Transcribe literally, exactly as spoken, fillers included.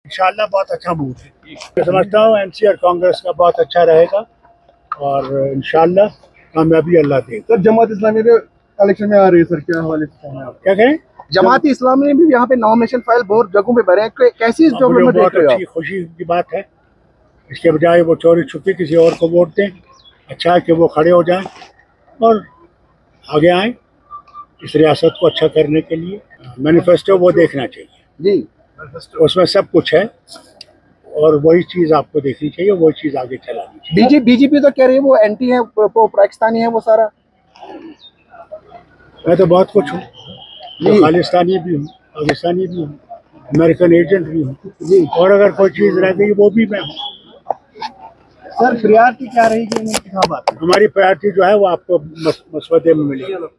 इंशाल्लाह बहुत अच्छा मूड है। मैं समझता हूँ एनसी और कांग्रेस का बहुत अच्छा रहेगा और इंशाल्लाह कामयाबी अल्लाह देगा। सर जमात इस्लामी भी इलेक्शन में आ रही है सर, क्या हवाले से आप क्या कहें? जमात इस्लामी ने भी यहाँ पे नॉमिनेशन फाइल बहुत जगहों पे भरे हैं, कैसी इस डेवलपमेंट देख बहुत रहे हो अच्छी खुशी की बात है। इसके बजाय वो चोरी छुपी किसी और को वोट दें, अच्छा है कि वो खड़े हो जाएं और आगे आएं इस रियासत को अच्छा करने के लिए। मैनिफेस्टो वो देखना चाहिए जी, उसमें सब कुछ है और वही चीज आपको देखनी चाहिए, वही चीज आगे चलानी चाहिए। बीजेपी बीजेपी तो कह रही है वो एंटी है, पाकिस्तानी है वो सारा। मैं तो बहुत कुछ हूँ, तो खालिस्तानी भी हूँ, पाकिस्तानी भी हूँ, अमेरिकन एजेंट भी हूँ जी, और अगर कोई चीज रह गई वो भी मैं हूँ। सर प्रायोरिटी क्या रहेगी इंतखाबात? हमारी प्रायोरिटी जो है वो आपको मसवदे में मिलेगी।